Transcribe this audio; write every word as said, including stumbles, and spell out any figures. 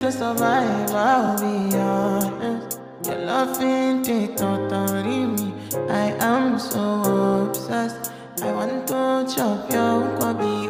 To survive, I'll be honest. Your love ain't it totally me. I am so obsessed. I want to chop your kobe.